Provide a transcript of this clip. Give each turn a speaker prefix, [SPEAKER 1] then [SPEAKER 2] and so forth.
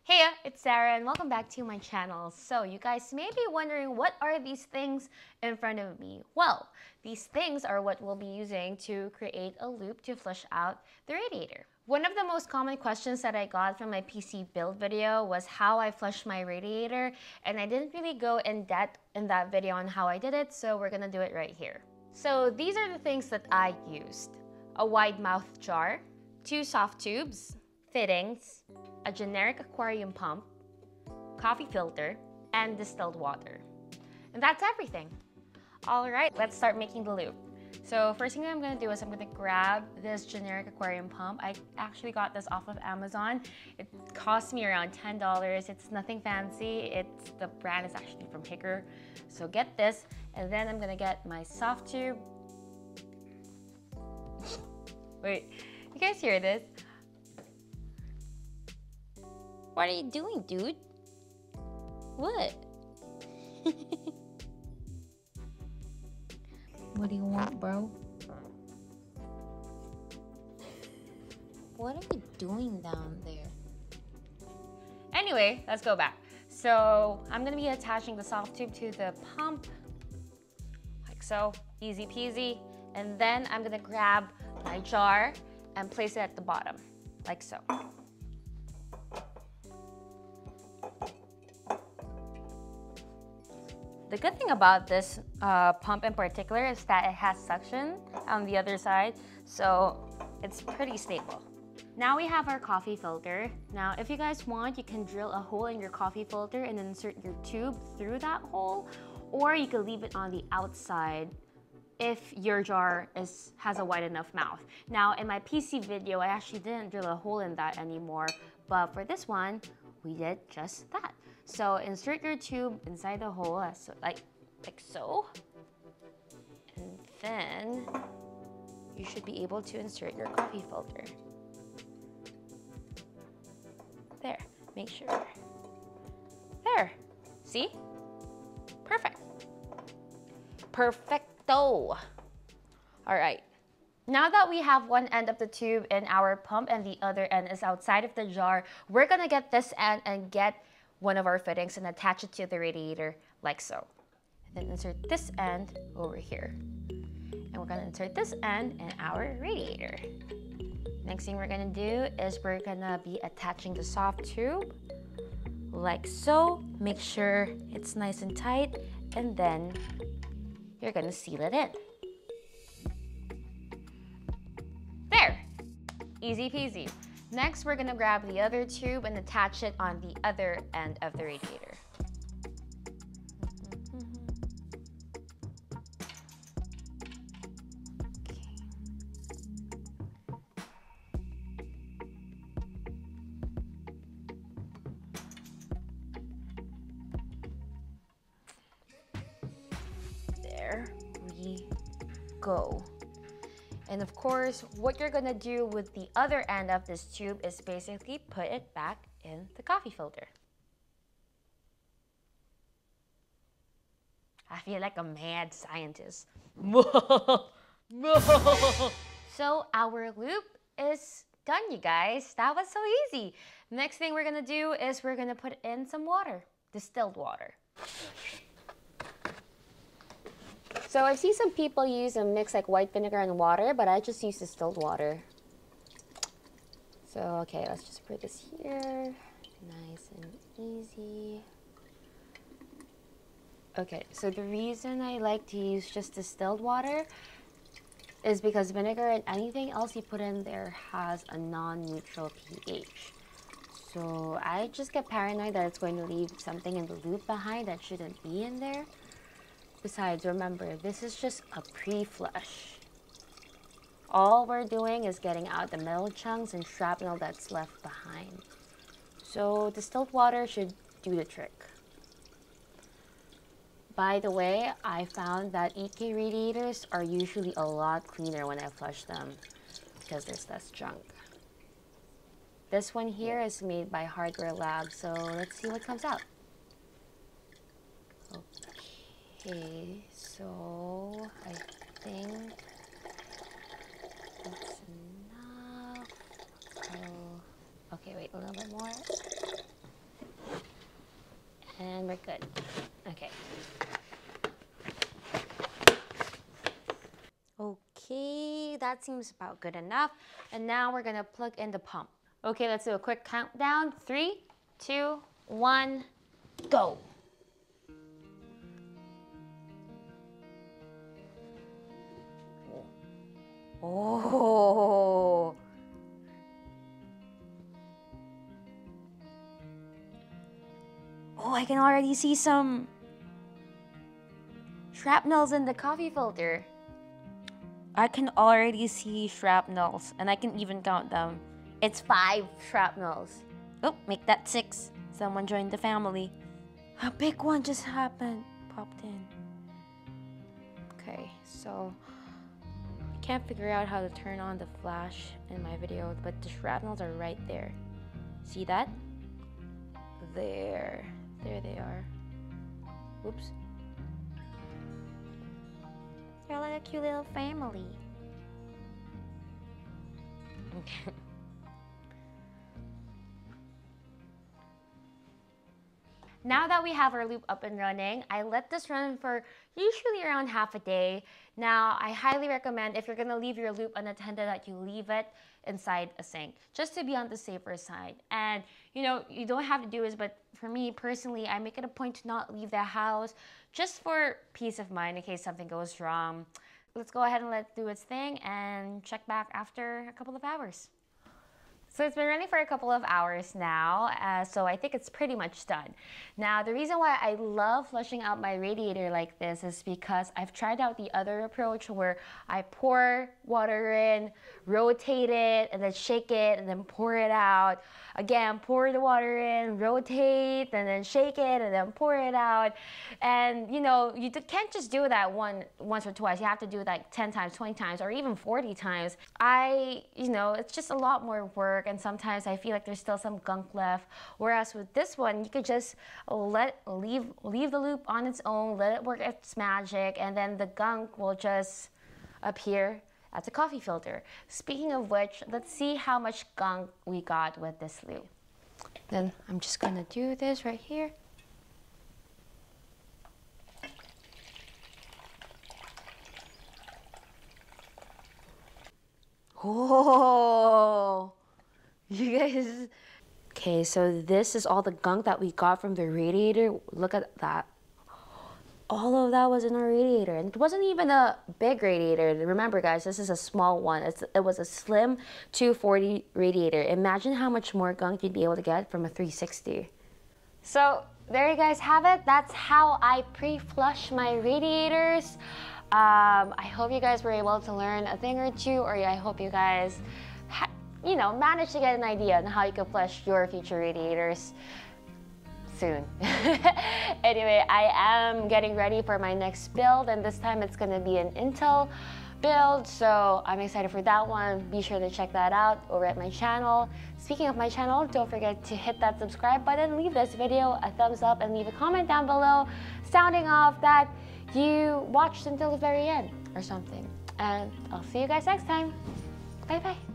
[SPEAKER 1] Hey, it's Sarah and welcome back to my channel. So you guys may be wondering, what are these things in front of me? Well, these things are what we'll be using to create a loop to flush out the radiator. One of the most common questions that I got from my PC build video was how I flush my radiator, and I didn't really go in depth in that video on how I did it, so we're gonna do it right here. So these are the things that I used: a wide mouth jar, 2 soft tubes, fittings, a generic aquarium pump, coffee filter, and distilled water. And that's everything. All right, let's start making the loop. So first thing that I'm gonna do is I'm gonna grab this generic aquarium pump. I actually got this off of Amazon. It cost me around $10. It's nothing fancy. The brand is actually from Hickory. So get this, and then I'm gonna get my soft tube. Wait, you guys hear this? What are you doing, dude? What? What do you want, bro? What are you doing down there? Anyway, let's go back. So I'm gonna be attaching the soft tube to the pump, like so, easy peasy. And then I'm gonna grab my jar and place it at the bottom, like so. The good thing about this pump in particular is that it has suction on the other side, so it's pretty stable. Now we have our coffee filter. Now, if you guys want, you can drill a hole in your coffee filter and insert your tube through that hole, or you can leave it on the outside if your jar has a wide enough mouth. Now, in my PC video, I actually didn't drill a hole in that anymore, but for this one, we did just that. So insert your tube inside the hole, like so, and then you should be able to insert your coffee filter. There, make sure. There, see? Perfect. Perfecto. All right. Now that we have one end of the tube in our pump and the other end is outside of the jar, we're gonna get this end and get one of our fittings and attach it to the radiator like so. And then insert this end over here. And we're gonna insert this end in our radiator. Next thing we're gonna do is we're gonna be attaching the soft tube like so. Make sure it's nice and tight, and then you're gonna seal it in. There, easy peasy. Next, we're gonna grab the other tube and attach it on the other end of the radiator. There we go. And of course, what you're gonna do with the other end of this tube is basically put it back in the coffee filter. I feel like a mad scientist. So our loop is done, you guys. That was so easy. Next thing we're gonna do is we're gonna put in some water, distilled water. So I've seen some people use a mix like white vinegar and water, but I just use distilled water. So, okay, let's just put this here. Nice and easy. Okay, so the reason I like to use just distilled water is because vinegar and anything else you put in there has a non-neutral pH. So I just get paranoid that it's going to leave something in the loop behind that shouldn't be in there. Besides, remember, this is just a pre-flush. All we're doing is getting out the metal chunks and shrapnel that's left behind. So distilled water should do the trick. By the way, I found that EK radiators are usually a lot cleaner when I flush them because there's less junk. This one here is made by Hardware Lab, so let's see what comes out. Okay, so I think that's enough. Oh, okay, wait, a little bit more. that seems about good enough. And now we're gonna plug in the pump. Okay, let's do a quick countdown. 3, 2, 1, go. Oh. Oh, I can already see some shrapnels in the coffee filter. I can already see shrapnels, and I can even count them. It's 5 shrapnels. Oh, make that 6. Someone joined the family. A big one just happened, popped in. Okay, so I can't figure out how to turn on the flash in my video, but the shrapnels are right there. See that? There they are. Oops. They're like a cute little family. Okay. Now that we have our loop up and running, I let this run for usually around half a day. Now, I highly recommend if you're gonna leave your loop unattended that you leave it inside a sink, just to be on the safer side. And you know, you don't have to do this, but for me personally, I make it a point to not leave the house just for peace of mind in case something goes wrong. Let's go ahead and let it do its thing and check back after a couple of hours. So it's been running for a couple of hours now, so I think it's pretty much done. Now, the reason why I love flushing out my radiator like this is because I've tried out the other approach where I pour water in, rotate it, and then shake it, and then pour it out. Again, pour the water in, rotate, and then shake it, and then pour it out. And you know, you can't just do that once or twice. You have to do it like 10 times, 20 times, or even 40 times. You know, it's just a lot more work. And sometimes I feel like there's still some gunk left. Whereas with this one, you could just leave the loop on its own, let it work its magic, and then the gunk will just appear at the coffee filter. Speaking of which, let's see how much gunk we got with this loop. Then I'm just gonna do this right here. Oh, you guys. Okay, so this is all the gunk that we got from the radiator. Look at that. All of that was in our radiator, and it wasn't even a big radiator. Remember guys, this is a small one. It was a slim 240 radiator. Imagine how much more gunk you'd be able to get from a 360. So there you guys have it. That's how I pre-flush my radiators. I hope you guys were able to learn a thing or two, or I hope you guys you know, managed to get an idea on how you can flush your future radiators soon. Anyway, I am getting ready for my next build, and this time it's gonna be an Intel build, so I'm excited for that one. Be sure to check that out over at my channel. Speaking of my channel, don't forget to hit that subscribe button, leave this video a thumbs up, and leave a comment down below sounding off that you watched until the very end or something. And I'll see you guys next time. Bye bye.